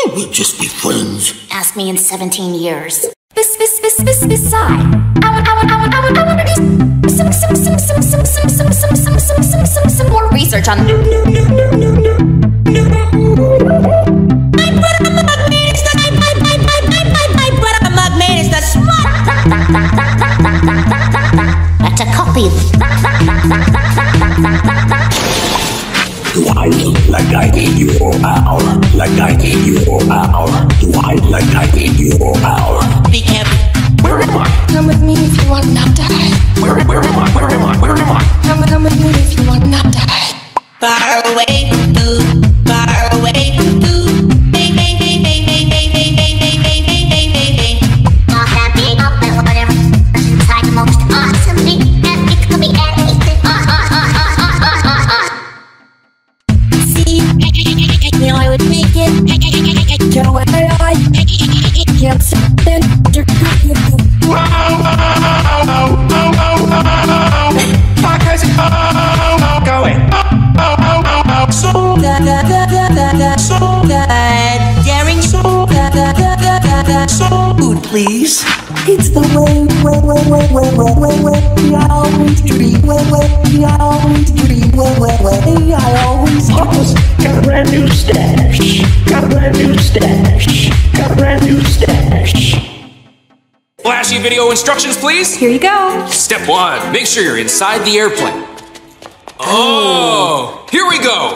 Can't we just be friends? Ask me in 17 years. Beside. I want to do some more research on. That's a copy. Do I look like I need you or hour? Like I need you or hour? Do I like I need you or hour? Be careful. Where am I? Come with me if you want not die. Where am I? Where am I? Where am I? Come with me if you want not die. Far away, far away, Not that big up and whatever. Inside the most awesome thing, and it could be anything. See, I would make it. Go away, can't stand. Food, please. It's the way I always dream. I always dream. I always Got a brand new stash. Got a brand new stash. Got a brand new stash. Flashy video instructions, please. Here you go. Step 1, make sure you're inside the airplane. Oh, here we go.